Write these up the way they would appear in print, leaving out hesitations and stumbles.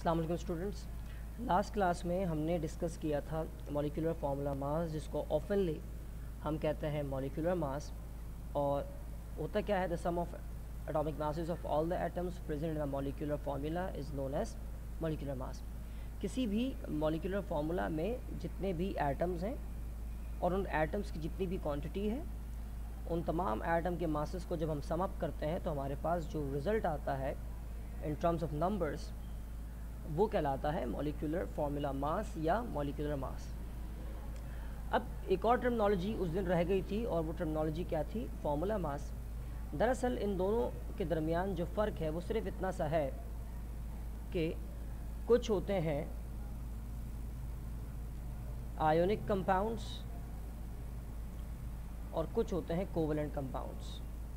अस्सलाम वालेकुम students. Last class में हमने डिस्कस किया था मॉलिक्यूलर फार्मूला मास, जिसको ऑफनली हम कहते हैं मॉलिक्यूलर मास। और होता क्या है, the sum of atomic masses of all the atoms present in the molecular formula is known as molecular mass. किसी भी मॉलिक्यूलर फार्मूला में जितने भी एटम्स हैं और उन एटम्स की जितनी भी क्वांटिटी है, उन तमाम एटम के मासेस को जब हम सम अप करते हैं तो हमारे पास जो रिज़ल्ट आता है इन टर्म्स ऑफ नंबर्स, वो कहलाता है मॉलिक्यूलर फार्मूला मास या मॉलिक्यूलर मास। अब एक और टर्मिनोलॉजी उस दिन रह गई थी, और वो टर्मिनोलॉजी क्या थी? Formula mass. दरअसल इन दोनों के दरमियान जो फ़र्क है वो सिर्फ इतना सा है कि कुछ होते हैं आयोनिक कंपाउंड्स और कुछ होते हैं कोवेलेंट कंपाउंड्स।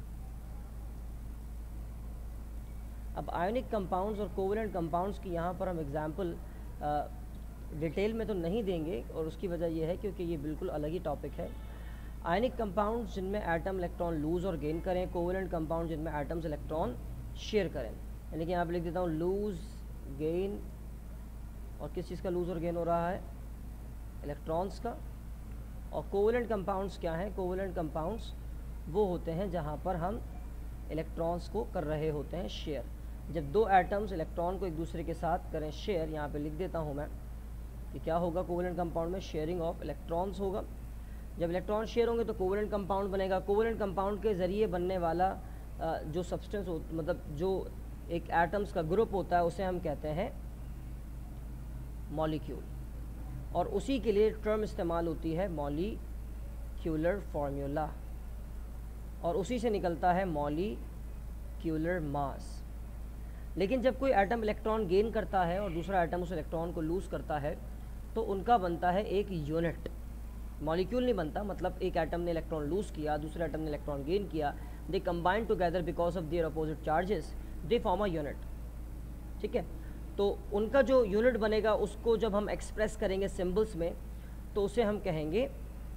अब आयोनिक कंपाउंड्स और कोवेलेंट कंपाउंड्स की यहाँ पर हम एग्जांपल डिटेल में तो नहीं देंगे, और उसकी वजह यह है क्योंकि ये बिल्कुल अलग ही टॉपिक है। आयोनिक कंपाउंड्स जिनमें एटम इलेक्ट्रॉन लूज़ और गेन करें, कोवेलेंट कंपाउंड जिनमें एटम्स इलेक्ट्रॉन शेयर करें। यानी कि यहाँ पर लिख देता हूँ लूज़, गेन, और किस चीज़ का लूज़ और गेन हो रहा है? इलेक्ट्रॉन्स का। और कोवेलेंट कंपाउंड्स क्या हैं? कोवेलेंट कंपाउंड्स वो होते हैं जहाँ पर हम इलेक्ट्रॉन्स को कर रहे होते हैं शेयर। जब दो एटम्स इलेक्ट्रॉन को एक दूसरे के साथ करें शेयर, यहाँ पे लिख देता हूँ मैं कि क्या होगा कोवेलेंट कंपाउंड में? शेयरिंग ऑफ इलेक्ट्रॉन्स होगा। जब इलेक्ट्रॉन शेयर होंगे तो कोवेलेंट कंपाउंड बनेगा। कोवेलेंट कंपाउंड के ज़रिए बनने वाला जो सब्सटेंस हो, मतलब जो एक एटम्स का ग्रुप होता है, उसे हम कहते हैं मॉलिक्यूल। और उसी के लिए टर्म इस्तेमाल होती है मॉलिक्यूलर फार्मूला, और उसी से निकलता है मॉलिक्यूलर मास। लेकिन जब कोई एटम इलेक्ट्रॉन गेन करता है और दूसरा एटम उस इलेक्ट्रॉन को लूज़ करता है, तो उनका बनता है एक यूनिट। मॉलिक्यूल नहीं बनता, मतलब एक एटम ने इलेक्ट्रॉन लूज़ किया, दूसरे एटम ने इलेक्ट्रॉन गेन किया, they combine together because of their opposite charges, they form a unit. ठीक है, तो उनका जो यूनिट बनेगा उसको जब हम एक्सप्रेस करेंगे सिम्बल्स में, तो उसे हम कहेंगे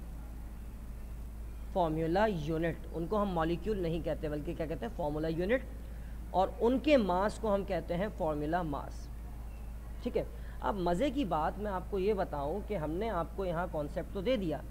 फार्मूला यूनिट। उनको हम मॉलिक्यूल नहीं कहते, बल्कि क्या कहते हैं? Formula unit. और उनके मास को हम कहते हैं फार्मूला मास। ठीक है, अब मज़े की बात मैं आपको ये बताऊं कि हमने आपको यहाँ कॉन्सेप्ट तो दे दिया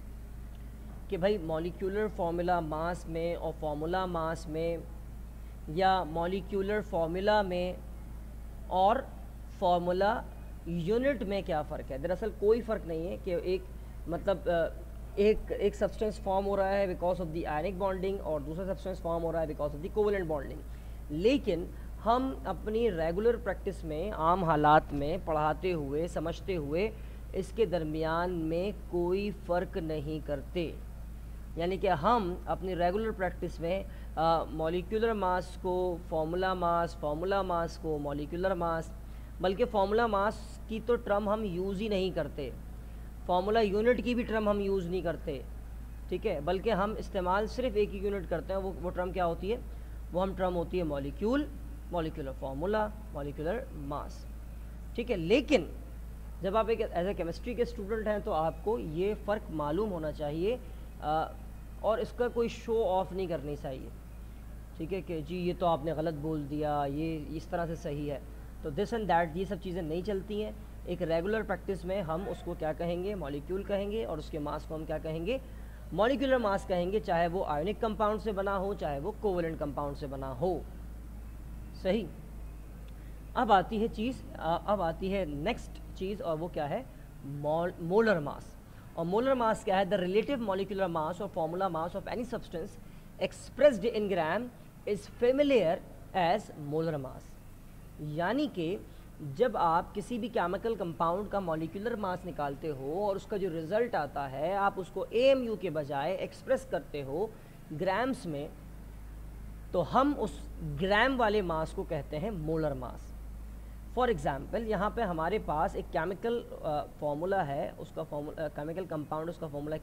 कि भाई मॉलिक्यूलर फार्मूला मास में और फार्मूला मास में, या मॉलिक्यूलर फार्मूला में और फार्मूला यूनिट में क्या फ़र्क है। दरअसल कोई फ़र्क नहीं है कि एक मतलब एक सब्सटेंस फॉर्म हो रहा है because of the ionic bonding और दूसरा सब्सटेंस फॉर्म हो रहा है because of the covalent bonding. लेकिन हम अपनी रेगुलर प्रैक्टिस में, आम हालात में पढ़ाते हुए, समझते हुए, इसके दरमियान में कोई फ़र्क नहीं करते। यानी कि हम अपनी रेगुलर प्रैक्टिस में मॉलिक्यूलर मास को फार्मूला मास, फार्मूला मास को मॉलिक्यूलर मास, बल्कि फार्मूला मास की तो टर्म हम यूज़ ही नहीं करते, फार्मूला यूनिट की भी टर्म हम यूज़ नहीं करते। ठीक है, बल्कि हम इस्तेमाल सिर्फ एक ही यूनिट करते हैं। वो टर्म क्या होती है? वो हम टर्म होती है molecule, molecular formula, molecular mass. ठीक है, लेकिन जब आप एक एज ए केमिस्ट्री के स्टूडेंट हैं तो आपको ये फ़र्क मालूम होना चाहिए, और इसका कोई शो ऑफ नहीं करनी चाहिए। ठीक है, कि जी ये तो आपने गलत बोल दिया, ये इस तरह से सही है, तो दिस एंड दैट, ये सब चीज़ें नहीं चलती हैं। एक रेगुलर प्रैक्टिस में हम उसको क्या कहेंगे? मॉलिक्यूल कहेंगे, और उसके मास को हम क्या कहेंगे? मॉलिक्यूलर मास कहेंगे, चाहे वो आयोनिक कंपाउंड से बना हो, चाहे वो कोवेलेंट कंपाउंड से बना हो। सही। अब आती है नेक्स्ट चीज़, और वो क्या है? Molar mass. और मोलर मास क्या है? द रिलेटिव मॉलिक्यूलर मास और formula mass of any substance expressed in gram is familiar as molar mass. यानी कि जब आप किसी भी केमिकल कंपाउंड का मॉलिक्यूलर मास निकालते हो और उसका जो रिज़ल्ट आता है, आप उसको AMU के बजाय एक्सप्रेस करते हो ग्राम्स में, तो हम उस ग्राम वाले मास को कहते हैं मोलर मास। फॉर एग्ज़ाम्पल, यहाँ पे हमारे पास एक केमिकल फार्मूला है, उसका केमिकल कंपाउंड, उसका फार्मूला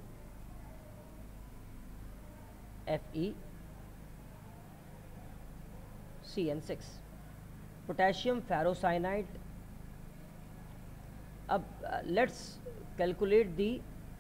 K2FeCN6, पोटेशियम फेरोसाइनाइड। अब let's calculate the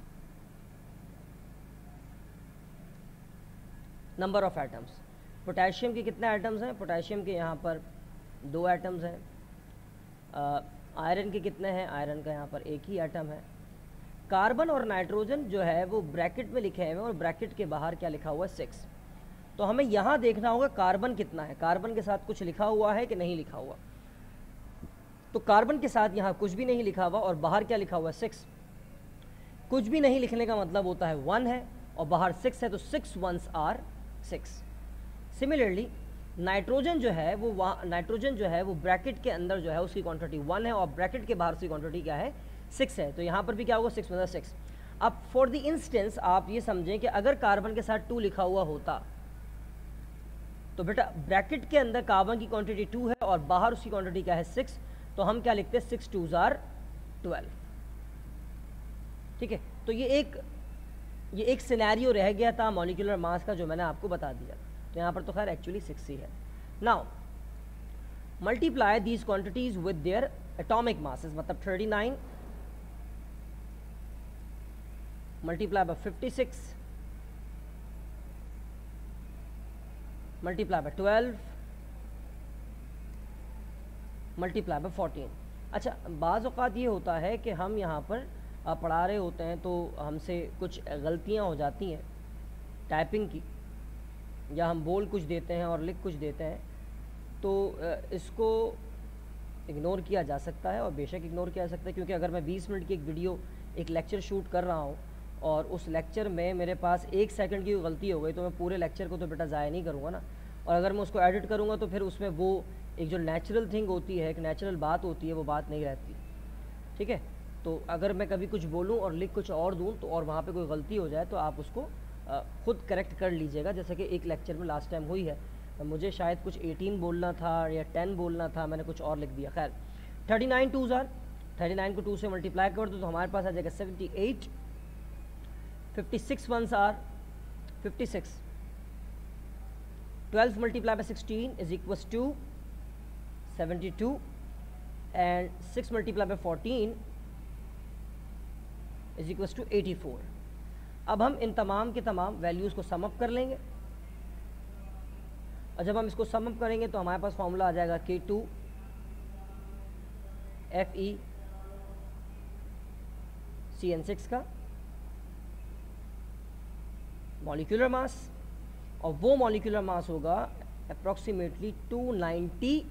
number of atoms. Potassium के कितने एटम्स हैं? पोटेशियम के यहाँ पर 2 एटम्स हैं। आयरन के कितने हैं, आयरन का यहाँ पर एक ही एटम है। कार्बन और नाइट्रोजन जो है वो ब्रैकेट में लिखे हुए हैं और ब्रैकेट के बाहर क्या लिखा हुआ है 6। तो हमें यहाँ देखना होगा कार्बन कितना है, कार्बन के साथ कुछ लिखा हुआ है कि नहीं लिखा हुआ। तो कार्बन के साथ यहाँ कुछ भी नहीं लिखा हुआ और बाहर क्या लिखा हुआ है 6। कुछ भी नहीं लिखने का मतलब होता है 1 है और बाहर 6 है, तो 6 1s आर 6। सिमिलरली नाइट्रोजन जो है वो ब्रैकेट के अंदर जो है उसकी क्वांटिटी 1 है और ब्रैकेट के बाहर उसकी क्वांटिटी क्या है 6 है। तो यहाँ पर भी क्या होगा 6 × 6। अब फॉर द इंस्टेंस आप ये समझें कि अगर कार्बन के साथ 2 लिखा हुआ होता तो बेटा ब्रैकेट के अंदर कार्बन की क्वांटिटी 2 है और बाहर उसकी क्वांटिटी क्या है 6, तो हम क्या लिखते हैं 6 2s आर 12। ठीक है, तो ये एक सिनेरियो रह गया था मॉलिक्यूलर मास का जो मैंने आपको बता दिया। तो यहाँ पर तो खैर एक्चुअली 6 ही है। Now multiply these quantities with their atomic masses, मतलब 39 multiply by 56 multiply by 12 multiply by 14। अच्छा, बाज़ औक़ात ये होता है कि हम यहाँ पर पढ़ा रहे होते हैं तो हमसे कुछ गलतियाँ हो जाती हैं टाइपिंग की, या हम बोल कुछ देते हैं और लिख कुछ देते हैं, तो इसको इग्नोर किया जा सकता है और बेशक इग्नोर किया जा सकता है, क्योंकि अगर मैं 20 मिनट की एक वीडियो एक लेक्चर शूट कर रहा हूँ और उस लेक्चर में मेरे पास 1 सेकंड की गलती हो गई तो मैं पूरे लेक्चर को तो बेटा ज़ाया नहीं करूँगा ना। और अगर मैं उसको एडिट करूँगा तो फिर उसमें वो एक जो नेचुरल थिंग होती है, एक नेचुरल बात होती है, वो बात नहीं रहती। ठीक है, तो अगर मैं कभी कुछ बोलूँ और लिख कुछ और दूँ तो और वहाँ पे कोई गलती हो जाए तो आप उसको ख़ुद करेक्ट कर लीजिएगा, जैसे कि एक लेक्चर में लास्ट टाइम हुई है। मुझे शायद कुछ 18 बोलना था या 10 बोलना था, मैंने कुछ और लिख दिया। खैर 39 2s आर, 39 को 2 से मल्टीप्लाई कर दो तो हमारे पास आ जाएगा 78। 56 1s are 56। 12 multiply by 16 is equals to 72 and 6 multiply by 14 is equals to 84। अब हम इन तमाम के तमाम वैल्यूज़ को सम अप कर लेंगे और जब हम इसको सम अप करेंगे तो हमारे पास फॉर्मूला आ जाएगा K2 FeCN6 का मॉलिक्यूलर मास, और वो मॉलिक्यूलर मास होगा approximately 290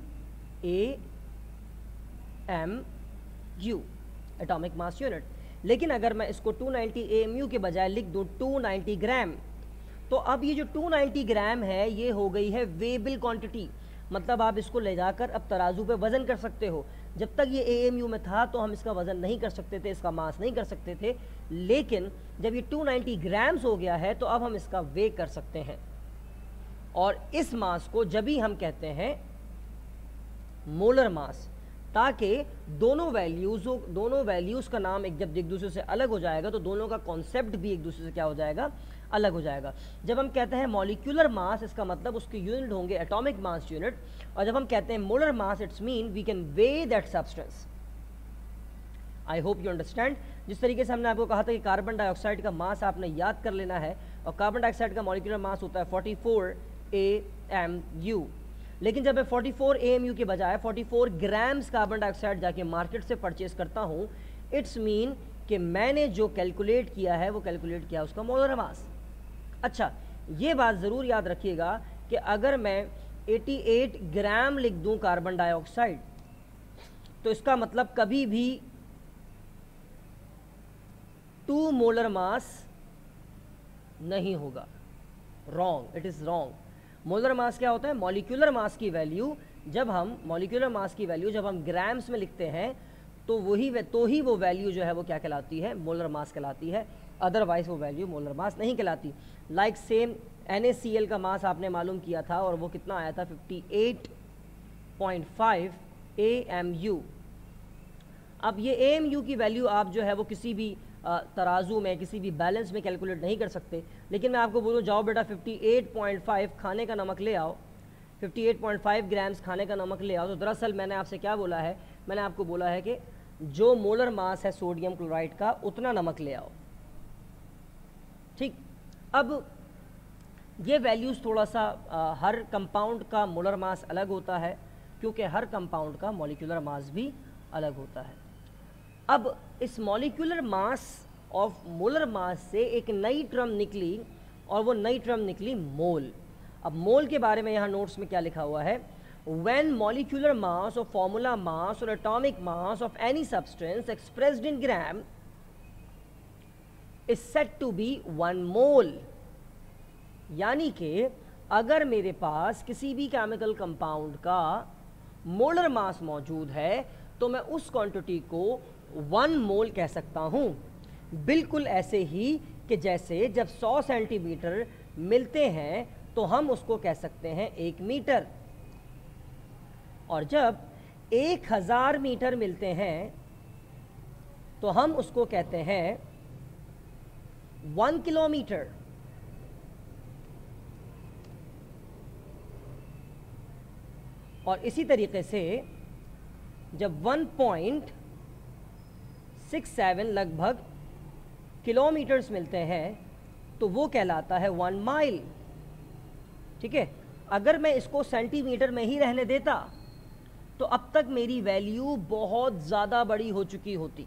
AMU atomic mass unit. लेकिन अगर मैं इसको 290 AMU के बजाय लिख दूँ 290 ग्राम, तो अब ये जो 290 ग्राम है ये हो गई है वेबल क्वांटिटी, मतलब आप इसको ले जाकर अब तराजू पे वज़न कर सकते हो। जब तक ये AMU में था तो हम इसका वज़न नहीं कर सकते थे, इसका मास नहीं कर सकते थे, लेकिन जब ये 290 ग्राम्स हो गया है तो अब हम इसका वे कर सकते हैं। और इस मास को जब भी हम कहते हैं मोलर मास, ताकि दोनों वैल्यूज़ का नाम जब एक दूसरे से अलग हो जाएगा तो दोनों का कॉन्सेप्ट भी एक दूसरे से क्या हो जाएगा, अलग हो जाएगा। जब हम कहते हैं मॉलिक्यूलर मास, इसका मतलब उसके यूनिट होंगे एटॉमिक मास यूनिट, और जब हम कहते हैं molar mass, it's mean we can weigh that substance. I hope you understand. जिस तरीके से हमने आपको कहा था कि कार्बन डाइऑक्साइड का मास आपने याद कर लेना है, और कार्बन डाइऑक्साइड का मॉलिक्यूलर मास होता है 44 AMU, लेकिन जब मैं 44 AMU के बजाय 44 ग्राम्स कार्बन डाइऑक्साइड जाके मार्केट से परचेज करता हूँ, इट्स मीन कि मैंने जो कैलकुलेट किया है वो कैलकुलेट किया उसका मोलर मास। अच्छा, ये बात ज़रूर याद रखिएगा कि अगर मैं 88 ग्राम लिख दूँ कार्बन डाइऑक्साइड, तो इसका मतलब कभी भी 2 मोलर मास नहीं होगा। Wrong, it is wrong. Molar mass क्या होता है? मॉलिक्यूलर मास की वैल्यू जब हम ग्राम्स में लिखते हैं तो ही वो वैल्यू जो है वो क्या कहलाती है, मोलर मास कहलाती है, अदरवाइज वो वैल्यू मोलर मास नहीं कहलाती। लाइक सेम NaCl का मास आपने मालूम किया था और वो कितना आया था 58.5 AMU। अब ये AMU की वैल्यू आप जो है वो किसी भी तराजू में, किसी भी बैलेंस में कैलकुलेट नहीं कर सकते, लेकिन मैं आपको बोलूँ जाओ बेटा 58.5 खाने का नमक ले आओ, 58.5 ग्राम्स खाने का नमक ले आओ। तो दरअसल मैंने आपसे क्या बोला है, मैंने आपको बोला है कि जो मोलर मास है सोडियम क्लोराइड का उतना नमक ले आओ। ठीक, अब ये वैल्यूज़ थोड़ा सा हर कंपाउंड का मोलर मास अलग होता है, क्योंकि हर कंपाउंड का मॉलिक्यूलर मास भी अलग होता है। अब इस molecular mass of molar mass से एक नई टर्म निकली और वो नई टर्म निकली मोल। अब मोल के बारे में यहाँ नोट्स में क्या लिखा हुआ है, when molecular mass or formula mass or atomic mass of any substance expressed in gram is said to be 1 mole। यानी कि अगर मेरे पास किसी भी केमिकल कंपाउंड का मोलर मास मौजूद है तो मैं उस क्वांटिटी को 1 मोल कह सकता हूँ। बिल्कुल ऐसे ही कि जैसे जब 100 सेंटीमीटर मिलते हैं तो हम उसको कह सकते हैं 1 मीटर, और जब 1000 मीटर मिलते हैं तो हम उसको कहते हैं 1 किलोमीटर। और इसी तरीके से जब 1.67 लगभग किलोमीटर्स मिलते हैं तो वो कहलाता है 1 माइल। ठीक है, अगर मैं इसको सेंटीमीटर में ही रहने देता तो अब तक मेरी वैल्यू बहुत ज़्यादा बड़ी हो चुकी होती।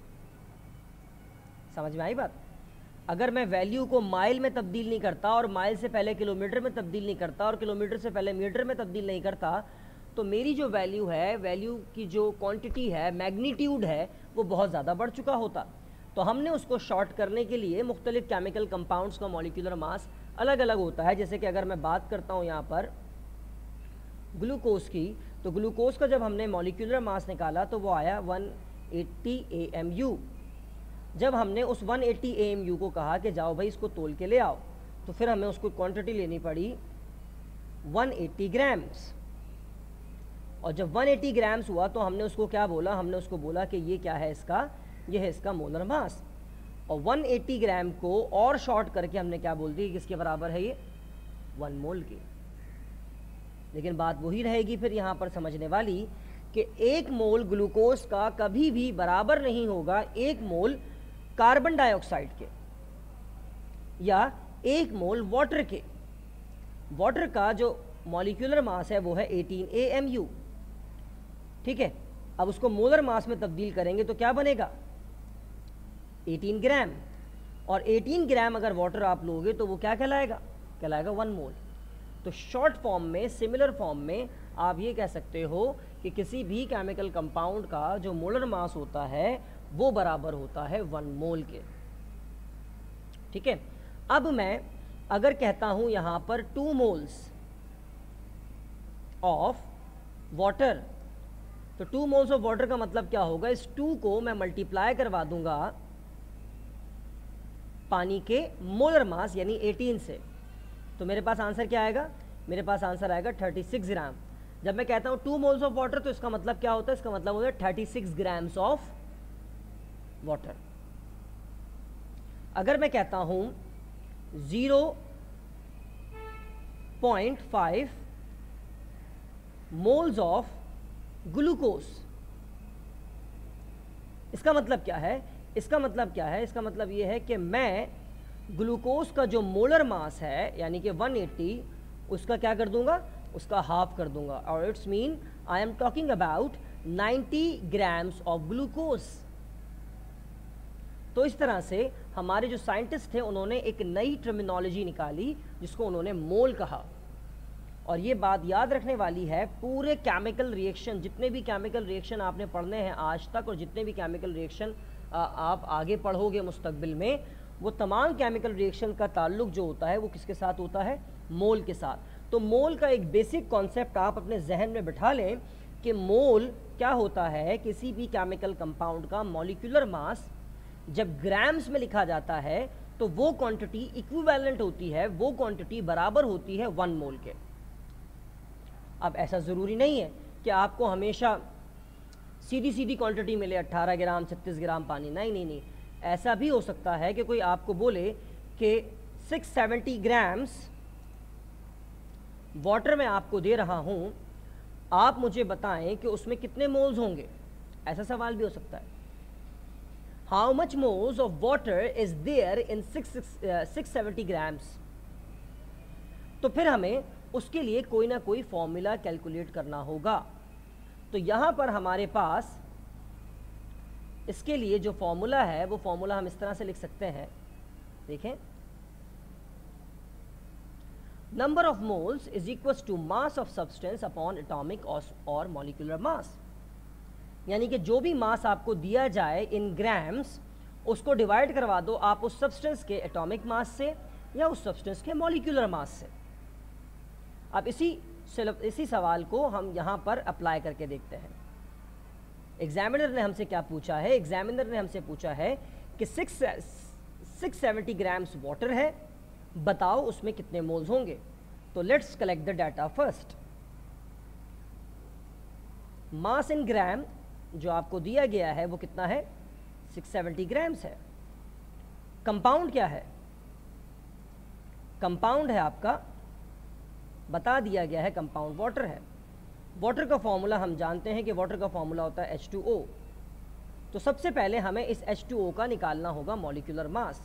समझ में आई बात? अगर मैं वैल्यू को माइल में तब्दील नहीं करता और माइल से पहले किलोमीटर में तब्दील नहीं करता और किलोमीटर से पहले मीटर में तब्दील नहीं करता तो मेरी जो वैल्यू है, वैल्यू की जो क्वांटिटी है, मैग्नीट्यूड है, वो बहुत ज़्यादा बढ़ चुका होता। तो हमने उसको शॉर्ट करने के लिए मुख्तलिफ केमिकल कंपाउंड्स का मॉलिक्यूलर मास अलग अलग होता है। जैसे कि अगर मैं बात करता हूँ यहाँ पर ग्लूकोज की, तो ग्लूकोज का जब हमने मॉलिक्यूलर मास निकाला तो वो आया 180 AMU। जब हमने उस 180 AMU को कहा कि जाओ भाई इसको तोल के ले आओ, तो फिर हमें उसको क्वांटिटी लेनी पड़ी 180 ग्राम्स। और जब 180 ग्राम्स हुआ तो हमने उसको क्या बोला, हमने उसको बोला कि ये क्या है इसका, ये है इसका मोलर मास। और 180 ग्राम को और शॉर्ट करके हमने क्या बोल दी, किसके बराबर है ये, 1 मोल की। लेकिन बात वही रहेगी फिर यहाँ पर समझने वाली कि 1 मोल ग्लूकोज का कभी भी बराबर नहीं होगा 1 मोल कार्बन डाइऑक्साइड के या 1 मोल वाटर के। वाटर का जो मॉलिक्यूलर मास है वो है 18 AMU। ठीक है, अब उसको मोलर मास में तब्दील करेंगे तो क्या बनेगा, 18 ग्राम। और 18 ग्राम अगर वाटर आप लोगे तो वो क्या कहलाएगा, कहलाएगा 1 मोल। तो शॉर्ट फॉर्म में, सिमिलर फॉर्म में आप ये कह सकते हो कि किसी भी केमिकल कंपाउंड का जो मोलर मास होता है वो बराबर होता है 1 मोल के। ठीक है, अब मैं अगर कहता हूं यहां पर 2 मोल्स ऑफ वाटर, तो 2 मोल्स ऑफ वाटर का मतलब क्या होगा, इस 2 को मैं मल्टीप्लाई करवा दूंगा पानी के मोलर मास यानी 18 से, तो मेरे पास आंसर क्या आएगा, मेरे पास आंसर आएगा 36 ग्राम। जब मैं कहता हूँ 2 मोल्स ऑफ वाटर तो इसका मतलब क्या होता है, इसका मतलब होता है 36 ग्राम्स ऑफ वाटर। अगर मैं कहता हूँ 0.5 मोल्स ऑफ ग्लूकोज, इसका मतलब क्या है, इसका मतलब क्या है, इसका मतलब ये है कि मैं ग्लूकोज का जो मोलर मास है यानी कि 180, उसका क्या कर दूंगा, उसका हाफ कर दूंगा। और it's mean I am talking about 90 grams of glucose. तो इस तरह से हमारे जो साइंटिस्ट थे उन्होंने एक नई टर्मिनोलॉजी निकाली जिसको उन्होंने मोल कहा। और ये बात याद रखने वाली है, पूरे केमिकल रिएक्शन, जितने भी केमिकल रिएक्शन आपने पढ़ने हैं आज तक और जितने भी केमिकल रिएक्शन आप आगे पढ़ोगे मुस्तकबिल में, वो तमाम केमिकल रिएक्शन का ताल्लुक जो होता है वो किसके साथ होता है, मोल के साथ। तो मोल का एक बेसिक कॉन्सेप्ट आप अपने जहन में बिठा लें कि मोल क्या होता है, किसी भी केमिकल कंपाउंड का मॉलिक्यूलर मास जब ग्राम्स में लिखा जाता है तो वो क्वांटिटी इक्विवेलेंट होती है, वो क्वांटिटी बराबर होती है 1 मोल के। अब ऐसा ज़रूरी नहीं है कि आपको हमेशा सीधी सीधी क्वांटिटी मिले 18 ग्राम 36 ग्राम पानी, नहीं नहीं नहीं, ऐसा भी हो सकता है कि कोई आपको बोले कि 670 ग्राम्स वाटर में आपको दे रहा हूं, आप मुझे बताएं कि उसमें कितने मोल्स होंगे, ऐसा सवाल भी हो सकता है। How much moles of water is there in 670 grams. तो फिर हमें उसके लिए कोई ना कोई फॉर्मूला कैलकुलेट करना होगा। तो यहाँ पर हमारे पास इसके लिए जो फॉर्मूला है वो फॉर्मूला हम इस तरह से लिख सकते हैं, देखें, number of moles is equals to mass of substance upon atomic और मॉलिक्यूलर मास। यानी कि जो भी मास आपको दिया जाए इन ग्राम्स, उसको डिवाइड करवा दो आप उस सब्सटेंस के एटॉमिक मास से या उस सब्सटेंस के मॉलिक्यूलर मास से। अब इसी सवाल को हम यहाँ पर अप्लाई करके देखते हैं। एग्जामिनर ने हमसे क्या पूछा है? एग्जामिनर ने हमसे पूछा है कि 670 ग्राम्स वाटर है, बताओ उसमें कितने मोल्स होंगे। तो let's collect the data first. Mass in gram जो आपको दिया गया है वो कितना है? 670 ग्राम्स है। कंपाउंड क्या है? कंपाउंड है आपका, बता दिया गया है, कंपाउंड वाटर है। वाटर का फॉर्मूला हम जानते हैं कि वाटर का फॉर्मूला होता है H2O। तो सबसे पहले हमें इस H2O का निकालना होगा मॉलिक्यूलर मास।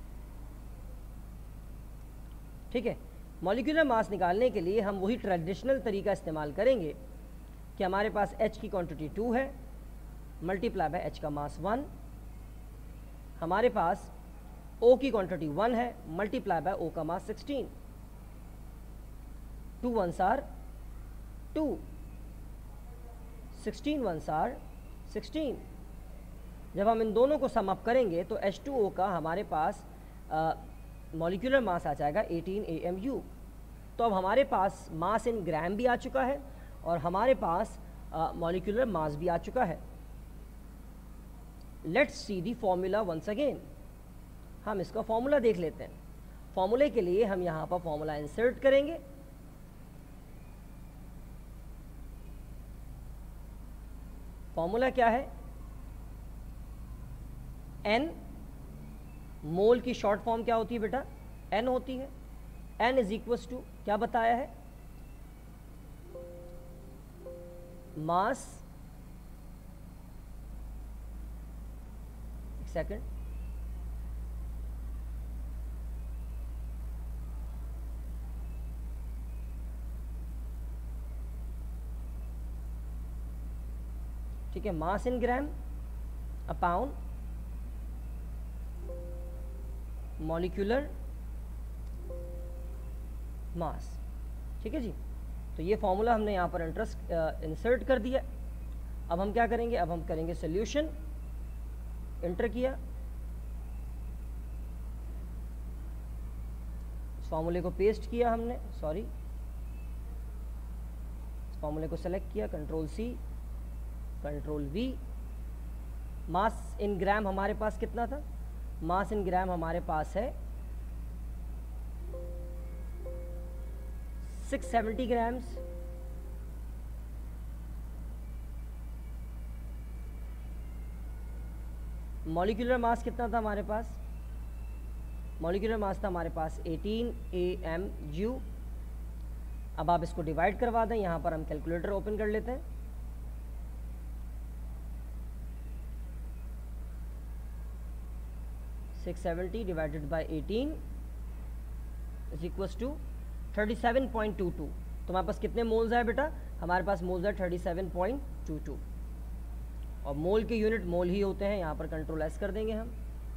ठीक है, मॉलिक्यूलर मास निकालने के लिए हम वही ट्रेडिशनल तरीका इस्तेमाल करेंगे कि हमारे पास H की क्वांटिटी 2 है, मल्टीप्लाई बाय H का मास 1। हमारे पास O की क्वांटिटी 1 है, मल्टीप्लाई बाय O का मास 16। 2 1s आर 2, 16 1s आर 16। जब हम इन दोनों को सम अप करेंगे तो H2O का हमारे पास मॉलिक्यूलर मास आ जाएगा 18 AMU। तो अब हमारे पास मास इन ग्राम भी आ चुका है और हमारे पास मॉलिक्यूलर मास भी आ चुका है। Let's see the formula once again. हम इसका फॉर्मूला देख लेते हैं। फॉर्मूले के लिए हम यहाँ पर फॉर्मूला इंसर्ट करेंगे। फॉर्मूला क्या है? N, मोल की शॉर्ट फॉर्म क्या होती है बेटा? N होती है। N इज इक्वल्स टू क्या बताया है? मास, एक सेकंड, ठीक है, मास in gram upon molecular mass. ठीक है जी, तो ये फॉर्मूला हमने यहाँ पर इंसर्ट कर दिया। अब हम क्या करेंगे? अब हम करेंगे सोल्यूशन। इंटर किया, इस फॉर्मूले को पेस्ट किया हमने, सॉरी, इस फॉर्मूले को सेलेक्ट किया, control C, control V। Mass in gram हमारे पास कितना था? मास इन ग्राम हमारे पास है 670 ग्राम्स। मॉलिक्यूलर मास कितना था हमारे पास? मॉलिक्यूलर मास था हमारे पास 18 AMU। अब आप इसको डिवाइड करवा दें। यहाँ पर हम कैलकुलेटर ओपन कर लेते हैं। (670 divided by 18 is equals to 37.22। तो हमारे पास कितने मोल्स है बेटा? हमारे पास मोल्स है 37.22 और मोल के यूनिट मोल ही होते हैं। यहाँ पर कंट्रोल S कर देंगे हम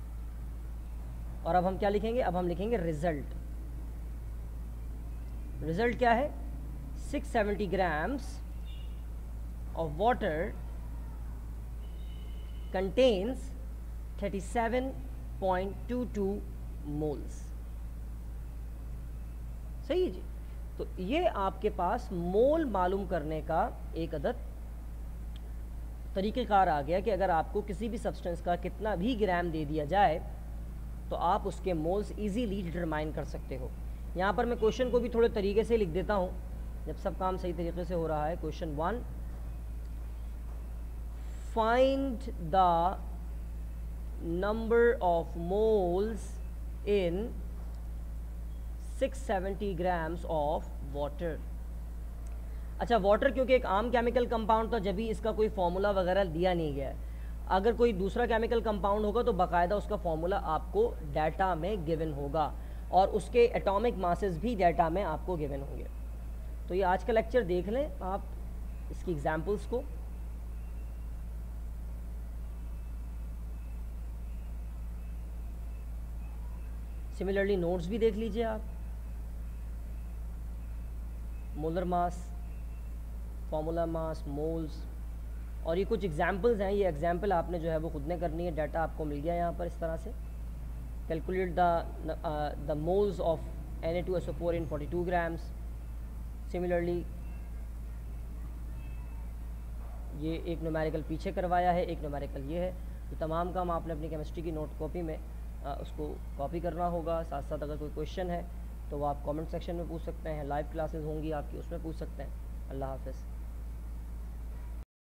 और अब हम क्या लिखेंगे? अब हम लिखेंगे रिजल्ट। रिजल्ट क्या है? 670 grams of water contains 37.22 moles. सही है जी। तो ये आपके पास मोल मालूम करने का एक अदद तरीक़ेकार आ गया कि अगर आपको किसी भी सब्सटेंस का कितना भी ग्राम दे दिया जाए तो आप उसके मोल्स इजीली डिटरमाइन कर सकते हो। यहाँ पर मैं क्वेश्चन को भी थोड़े तरीके से लिख देता हूँ जब सब काम सही तरीके से हो रहा है। Question 1, find the number of moles in 670 grams of water. अच्छा, वाटर क्योंकि एक आम केमिकल कंपाउंड था, जब भी इसका कोई फॉर्मूला वगैरह दिया नहीं गया है। अगर कोई दूसरा केमिकल कंपाउंड होगा तो बाकायदा उसका फॉर्मूला आपको डाटा में गिवन होगा और उसके एटॉमिक मासेस भी डाटा में आपको गिवन होंगे। तो ये आज का लेक्चर देख लें आप, इसकी एग्जांपल्स को। सिमिलरली नोट्स भी देख लीजिए आप, molar mass, formula mass, moles, और ये कुछ एग्जांपल्स हैं। ये एग्जांपल आपने जो है वो खुद ने करनी है, डाटा आपको मिल गया यहाँ पर इस तरह से। Calculate the moles of Na2SO4 in 42 grams. Similarly ये एक न्यूमेरिकल पीछे करवाया है, एक न्यूमेरिकल ये है। तो तमाम काम आपने अपनी केमिस्ट्री की नोट कॉपी में उसको कॉपी करना होगा। साथ साथ अगर कोई क्वेश्चन है तो वो आप कमेंट सेक्शन में पूछ सकते हैं, लाइव क्लासेस होंगी आपकी, उसमें पूछ सकते हैं। अल्लाह हाफ़िज़।